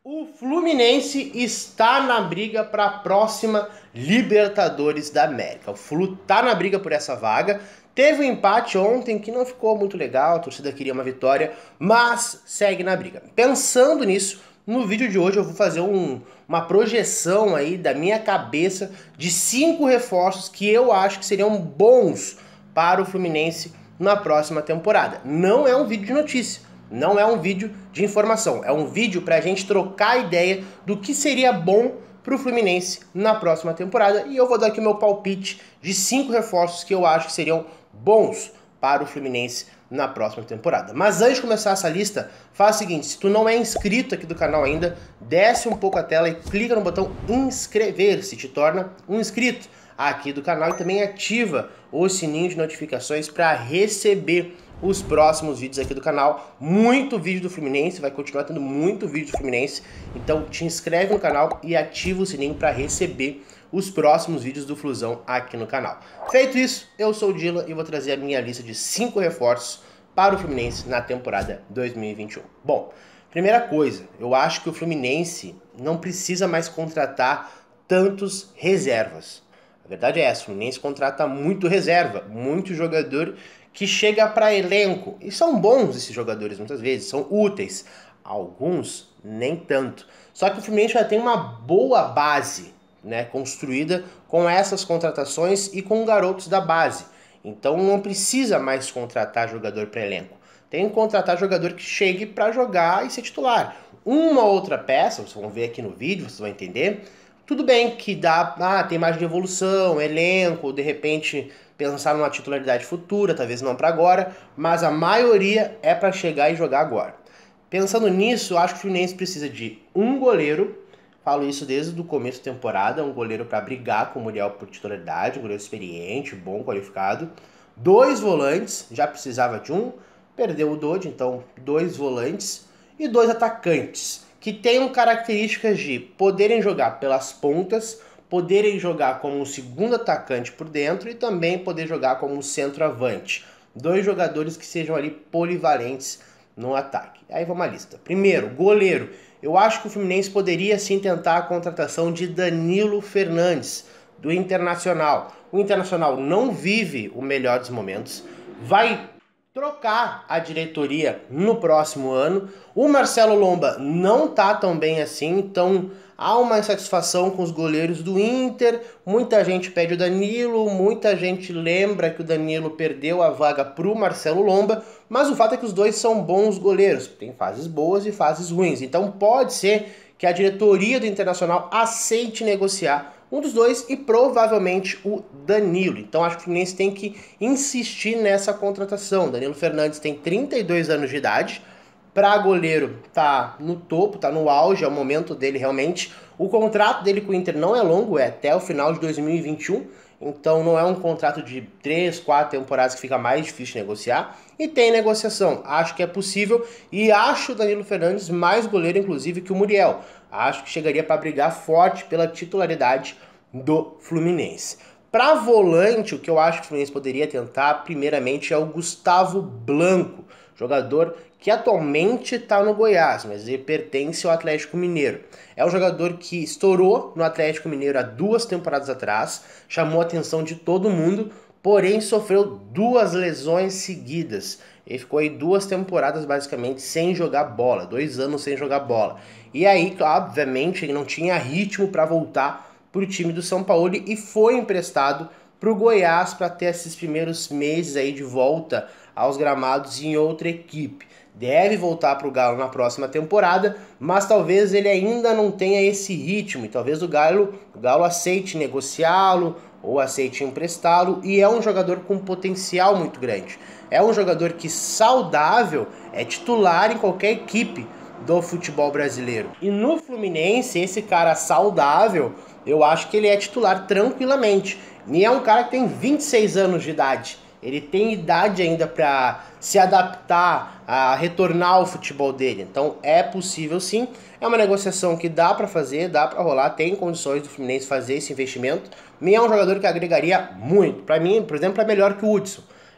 O Fluminense está na briga para a próxima Libertadores da América. O Flu está na briga por essa vaga. Teve um empate ontem que não ficou muito legal, a torcida queria uma vitória, mas segue na briga. Pensando nisso, no vídeo de hoje eu vou fazer uma projeção aí da minha cabeça de 5 reforços que eu acho que seriam bons para o Fluminense na próxima temporada. Não é um vídeo de notícia. Não é um vídeo de informação, é um vídeo para a gente trocar ideia do que seria bom para o Fluminense na próxima temporada. E eu vou dar aqui o meu palpite de 5 reforços que eu acho que seriam bons para o Fluminense na próxima temporada. Mas antes de começar essa lista, faz o seguinte: se tu não é inscrito aqui do canal ainda, desce um pouco a tela e clica no botão inscrever-se, te torna um inscrito aqui do canal e também ativa o sininho de notificações para receber os próximos vídeos aqui do canal. Muito vídeo do Fluminense, vai continuar tendo muito vídeo do Fluminense, então te inscreve no canal e ativa o sininho para receber os próximos vídeos do Flusão aqui no canal. Feito isso, eu sou o Dila e vou trazer a minha lista de 5 reforços para o Fluminense na temporada 2021. Bom, primeira coisa, eu acho que o Fluminense não precisa mais contratar tantos reservas. A verdade é essa, o Fluminense contrata muito reserva, muito jogador que chega para elenco. E são bons esses jogadores muitas vezes, são úteis. Alguns nem tanto. Só que o Fluminense já tem uma boa base, né, construída com essas contratações e com garotos da base. Então não precisa mais contratar jogador para elenco. Tem que contratar jogador que chegue para jogar e ser titular. Uma outra peça, vocês vão ver aqui no vídeo, vocês vão entender. Tudo bem que dá, tem margem de evolução, elenco, de repente pensar numa titularidade futura, talvez não para agora, mas a maioria é para chegar e jogar agora. Pensando nisso, acho que o Fluminense precisa de um goleiro, falo isso desde o começo da temporada, um goleiro para brigar com o Muriel por titularidade, um goleiro experiente, bom, qualificado. 2 volantes, já precisava de um, perdeu o Dodge, então 2 volantes e 2 atacantes, que tenham características de poderem jogar pelas pontas, poderem jogar como um segundo atacante por dentro e também poder jogar como um centroavante. 2 jogadores que sejam ali polivalentes no ataque. Aí vamos à lista. Primeiro, goleiro. Eu acho que o Fluminense poderia sim tentar a contratação de Danilo Fernandes, do Internacional. O Internacional não vive o melhor dos momentos, vai trocar a diretoria no próximo ano. O Marcelo Lomba não tá tão bem assim, então há uma insatisfação com os goleiros do Inter. Muita gente pede o Danilo, muita gente lembra que o Danilo perdeu a vaga para o Marcelo Lomba, mas o fato é que os dois são bons goleiros, tem fases boas e fases ruins, então pode ser que a diretoria do Internacional aceite negociar um dos dois e provavelmente o Danilo. Então acho que o Fluminense tem que insistir nessa contratação. Danilo Fernandes tem 32 anos de idade, para goleiro tá no topo, tá no auge, é o momento dele realmente. O contrato dele com o Inter não é longo, é até o final de 2021, então não é um contrato de 3, 4 temporadas que fica mais difícil de negociar. E tem negociação, acho que é possível e acho o Danilo Fernandes mais goleiro inclusive que o Muriel. Acho que chegaria para brigar forte pela titularidade do Fluminense. Para volante, o que eu acho que o Fluminense poderia tentar primeiramente é o Gustavo Blanco, jogador que atualmente está no Goiás, mas ele pertence ao Atlético Mineiro. É um jogador que estourou no Atlético Mineiro há 2 temporadas atrás, chamou a atenção de todo mundo, porém sofreu 2 lesões seguidas. Ele ficou aí 2 temporadas basicamente sem jogar bola, 2 anos sem jogar bola. E aí, obviamente, ele não tinha ritmo para voltar para o time do São Paulo e foi emprestado para o Goiás para ter esses primeiros meses aí de volta aos gramados em outra equipe. Deve voltar para o Galo na próxima temporada, mas talvez ele ainda não tenha esse ritmo e talvez o Galo aceite negociá-lo ou aceite emprestá-lo, e é um jogador com potencial muito grande. É um jogador que saudável é titular em qualquer equipe do futebol brasileiro. E no Fluminense, esse cara saudável, eu acho que ele é titular tranquilamente. E é um cara que tem 26 anos de idade. Ele tem idade ainda para se adaptar, a retornar ao futebol dele. Então é possível sim. É uma negociação que dá para fazer, dá para rolar. Tem condições do Fluminense fazer esse investimento. E é um jogador que agregaria muito. Para mim, por exemplo, é melhor que o Hudson.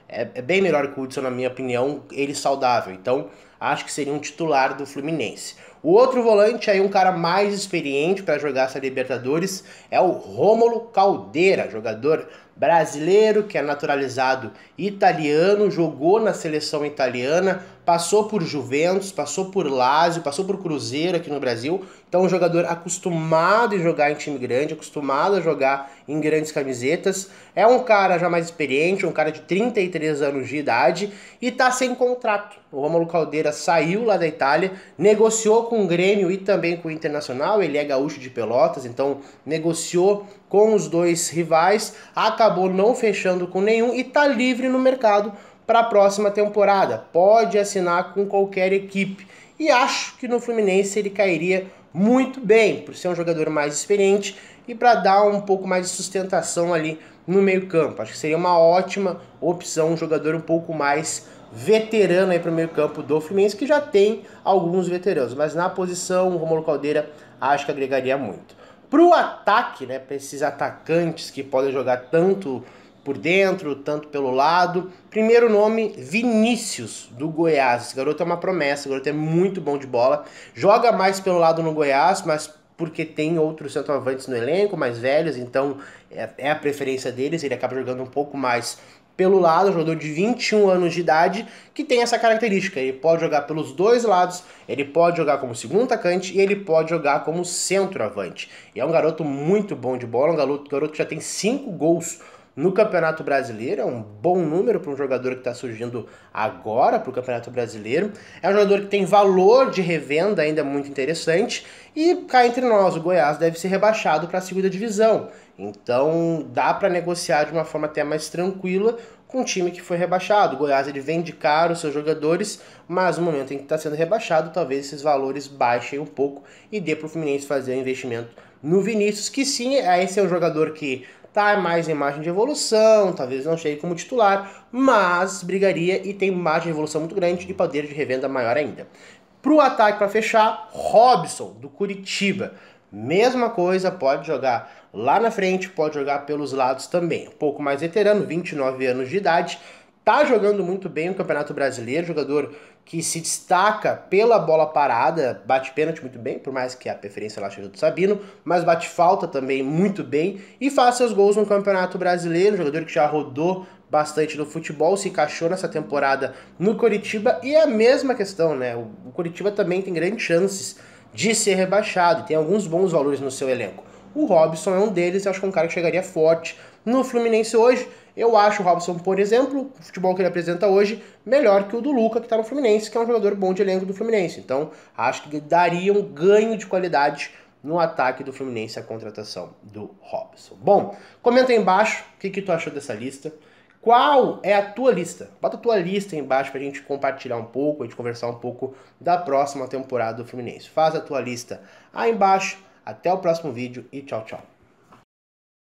é bem melhor que o Hudson, na minha opinião, ele saudável. Então, acho que seria um titular do Fluminense. O outro volante, aí um cara mais experiente para jogar essa Libertadores, é o Rômulo Caldeira, jogador brasileiro que é naturalizado italiano, jogou na seleção italiana, passou por Juventus, passou por Lazio, passou por Cruzeiro aqui no Brasil. Então, um jogador acostumado a jogar em time grande, acostumado a jogar em grandes camisetas. É um cara já mais experiente, um cara de 33 anos de idade e tá sem contrato. O Rômulo Caldeira saiu lá da Itália, negociou com o Grêmio e também com o Internacional. Ele é gaúcho de Pelotas, então negociou com os dois rivais, acabou não fechando com nenhum e tá livre no mercado para a próxima temporada. Pode assinar com qualquer equipe. E acho que no Fluminense ele cairia muito bem, por ser um jogador mais experiente e para dar um pouco mais de sustentação ali no meio-campo. Acho que seria uma ótima opção, um jogador um pouco mais veterano aí para o meio-campo do Fluminense, que já tem alguns veteranos, mas na posição o Rômulo Caldeira acho que agregaria muito. Para o ataque, né, para esses atacantes que podem jogar tanto por dentro, tanto pelo lado. Primeiro nome, Vinícius, do Goiás. Esse garoto é uma promessa, esse garoto é muito bom de bola. Joga mais pelo lado no Goiás, mas porque tem outros centroavantes no elenco, mais velhos, então é a preferência deles. Ele acaba jogando um pouco mais pelo lado, um jogador de 21 anos de idade, que tem essa característica. Ele pode jogar pelos dois lados, ele pode jogar como segundo atacante e ele pode jogar como centroavante. E é um garoto muito bom de bola, um garoto que já tem 5 gols no Campeonato Brasileiro. É um bom número para um jogador que está surgindo agora para o Campeonato Brasileiro. É um jogador que tem valor de revenda ainda muito interessante. E cá entre nós, o Goiás deve ser rebaixado para a segunda divisão. Então dá para negociar de uma forma até mais tranquila com um time que foi rebaixado. O Goiás ele vende caro os seus jogadores, mas no momento em que está sendo rebaixado, talvez esses valores baixem um pouco e dê para o Fluminense fazer um investimento no Vinícius, que sim, esse é um jogador que tá mais em margem de evolução, talvez não chegue como titular, mas brigaria e tem margem de evolução muito grande e poder de revenda maior ainda. Pro ataque, para fechar, Robson, do Curitiba. Mesma coisa, pode jogar lá na frente, pode jogar pelos lados também. Um pouco mais veterano, 29 anos de idade, tá jogando muito bem no Campeonato Brasileiro, jogador que se destaca pela bola parada, bate pênalti muito bem, por mais que a preferência lá seja do Sabino, mas bate falta também muito bem e faz seus gols no Campeonato Brasileiro, jogador que já rodou bastante no futebol, se encaixou nessa temporada no Coritiba e é a mesma questão, né? O Coritiba também tem grandes chances de ser rebaixado e tem alguns bons valores no seu elenco. O Robson é um deles, eu acho que é um cara que chegaria forte no Fluminense hoje. Eu acho o Robson, por exemplo, o futebol que ele apresenta hoje, melhor que o do Luca, que está no Fluminense, que é um jogador bom de elenco do Fluminense. Então, acho que daria um ganho de qualidade no ataque do Fluminense a contratação do Robson. Bom, comenta aí embaixo o que tu achou dessa lista. Qual é a tua lista? Bota a tua lista aí embaixo pra gente compartilhar um pouco, a gente conversar um pouco da próxima temporada do Fluminense. Faz a tua lista aí embaixo. Até o próximo vídeo e tchau, tchau.